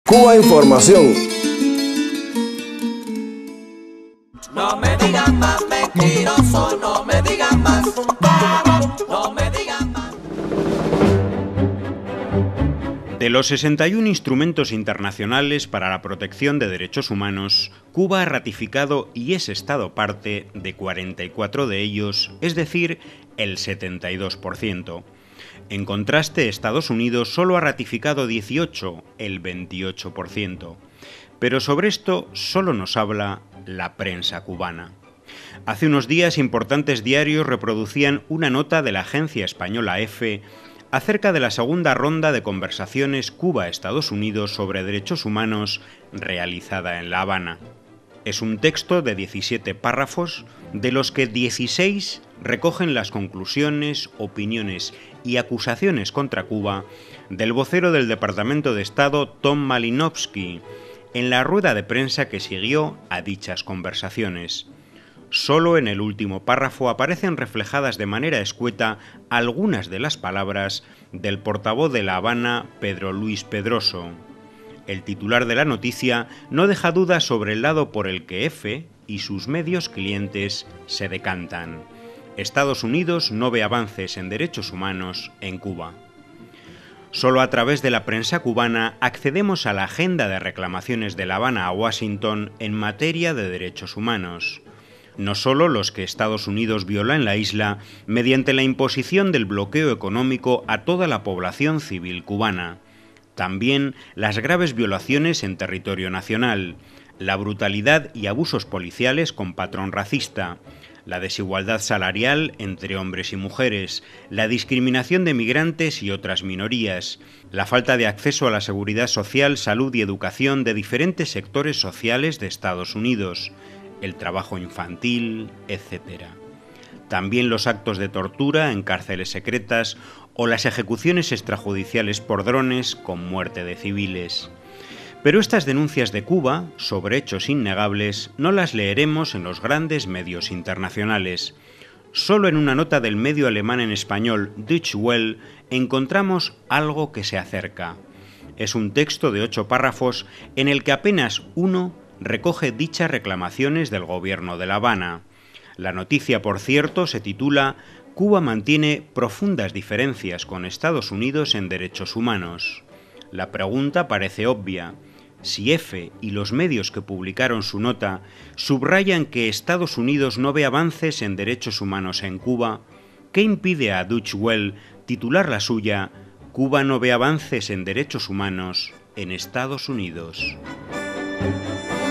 Cuba Información. No me digan más mentiroso, no me digan más, no me digan más. De los 61 instrumentos internacionales para la protección de derechos humanos, Cuba ha ratificado y es Estado parte de 44 de ellos, es decir, el 72%. En contraste, Estados Unidos solo ha ratificado 18, el 28%. Pero sobre esto solo nos habla la prensa cubana. Hace unos días importantes diarios reproducían una nota de la agencia española EFE acerca de la segunda ronda de conversaciones Cuba-Estados Unidos sobre derechos humanos realizada en La Habana. Es un texto de 17 párrafos, de los que 16 recogen las conclusiones, opiniones y acusaciones contra Cuba del vocero del Departamento de Estado, Tom Malinowski, en la rueda de prensa que siguió a dichas conversaciones. Solo en el último párrafo aparecen reflejadas de manera escueta algunas de las palabras del portavoz de La Habana, Pedro Luis Pedroso. El titular de la noticia no deja dudas sobre el lado por el que EFE y sus medios clientes se decantan. Estados Unidos no ve avances en derechos humanos en Cuba. Solo a través de la prensa cubana accedemos a la agenda de reclamaciones de La Habana a Washington en materia de derechos humanos. No solo los que Estados Unidos viola en la isla mediante la imposición del bloqueo económico a toda la población civil cubana, también las graves violaciones en territorio nacional, la brutalidad y abusos policiales con patrón racista, la desigualdad salarial entre hombres y mujeres, la discriminación de migrantes y otras minorías, la falta de acceso a la seguridad social, salud y educación de diferentes sectores sociales de Estados Unidos, el trabajo infantil, etc. También los actos de tortura en cárceles secretas o las ejecuciones extrajudiciales por drones con muerte de civiles. Pero estas denuncias de Cuba, sobre hechos innegables, no las leeremos en los grandes medios internacionales. Solo en una nota del medio alemán en español, Deutsche Welle, encontramos algo que se acerca. Es un texto de 8 párrafos en el que apenas uno recoge dichas reclamaciones del gobierno de La Habana. La noticia, por cierto, se titula «Cuba mantiene profundas diferencias con Estados Unidos en derechos humanos». La pregunta parece obvia. Si EFE y los medios que publicaron su nota subrayan que Estados Unidos no ve avances en derechos humanos en Cuba, ¿qué impide a Deutsche Welle titular la suya «Cuba no ve avances en derechos humanos en Estados Unidos»?